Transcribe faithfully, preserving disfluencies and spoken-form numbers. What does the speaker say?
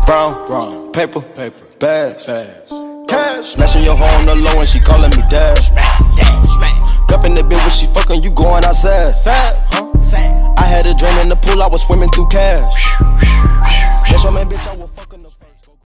Brown, brown, paper, paper, bags, bags, cash. Smashing your hoe on the low and she calling me dad. Smack, dad, smack. Cuffing the bitch when she fucking you going outside. Sad, huh? Sad. I had a dream in the pool, I was swimming through cash. That's your man, bitch. I